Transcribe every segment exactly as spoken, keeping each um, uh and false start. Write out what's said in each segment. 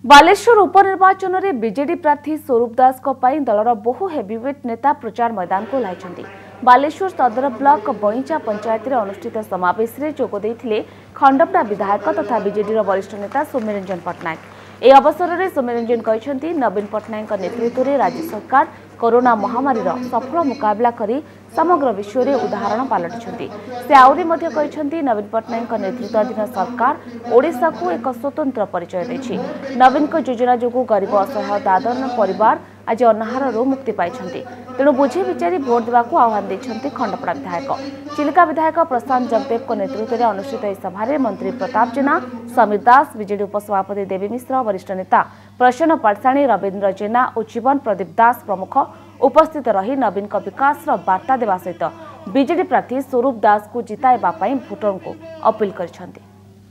बालेश्वर उपनिर्वाचन में बीजेडी प्रार्थी स्वरूप दास दलर बहु हेवीवेट नेता प्रचार मैदान को ओह्लाइछन्ति। बालेश्वर सदर ब्लॉक बईचा पंचायत में अनुष्ठित समावेश में जोगदे खंडपड़ा विधायक तथा बीजेडी वरिष्ठ नेता सौम्य पट्टनायक। ए अवसर में सौम्य कहते नवीन पट्टनायक नेतृत्व में राज्य सरकार कोरोना महामारी सफल मुकाबला करी समग्र विश्व में उदाहरण पलटिछन्ति। से आउरी मध्य कहते नवीन पट्टनायक नेतृत्वाधीन सरकार ओडिशा को एक स्वतंत्र परिचय देछि। नवीन योजना जो गरीब असहाय दादन परिवार आज अनाहार मुक्ति पाई तेणु बुझे विचारी भोट देवाक आह्वान देते खंडपड़ा विधायक। चिलिका विधायक प्रशांत जगदेव नेतृत्व में अनुष्ठित इस सभा मंत्री प्रताप जेना, समीर दास, बीजेडी उपसभापति देवी मिश्र, वरिष्ठ नेता प्रसन्न पाटसाणी, रविन्द्र जेना और जीवन प्रदीप दास प्रमुख उपस्थित रही नवीन विकास वार्ता देवा सहित बीजेडी प्रार्थी स्वरूप दास को जिताइबा पई भोटर को अपील करिसेंति।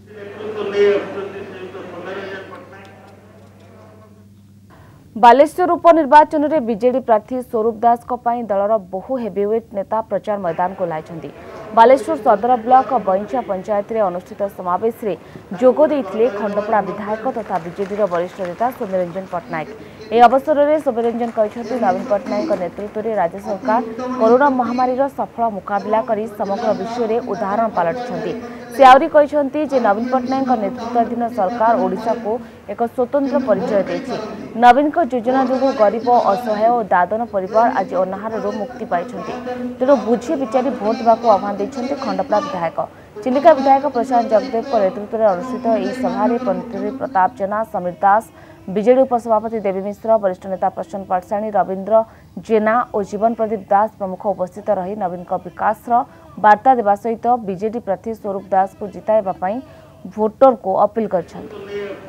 बालेश्वर उपनिर्वाचन में बीजेडी प्रार्थी स्वरूप दास दलर बहु हेवीवेट नेता प्रचार मैदान को ओह्लाइछन्ति। बालेश्वर सदर ब्लॉक बईचा पंचायत में अनुष्ठित समावेश में जोगदे खंडपड़ा विधायक तथा बीजेडी वरिष्ठ नेता सौम्य पट्टनायक। ए अवसर में सौम्य कहते नवीन पट्टनायक नेतृत्व में राज्य सरकार कोरोना महामारी सफल मुकाबला करी समग्र विश्व में उदाहरण पलटिछन्ति। से आउरी कहते जे नवीन पट्टनायक नेतृत्वाधीन सरकार ओडिशा को एक स्वतंत्र परिचय देछि। नवीन योजना जो गरीब असहाय और दादन परिवार आज अनाहार मुक्ति पाई तेणु बुझे विचारी भोट देवाक आह्वान देते खंडपड़ा विधायक। चिलिका विधायक प्रशांत जगदेव नेतृत्व में अनुष्ठित इस सभा मंत्री प्रताप जेना, समीर दास, बीजेडी उपसभापति देवी मिश्र, वरिष्ठ नेता प्रसन्न पाटसाणी, रविन्द्र जेना और जीवन प्रदीप दास प्रमुख उपस्थित रही नवीन विकास वार्ता देवा सहित बीजेडी प्रार्थी स्वरूप दास को जिताइबा पई भोटर को अपील करिसेंति।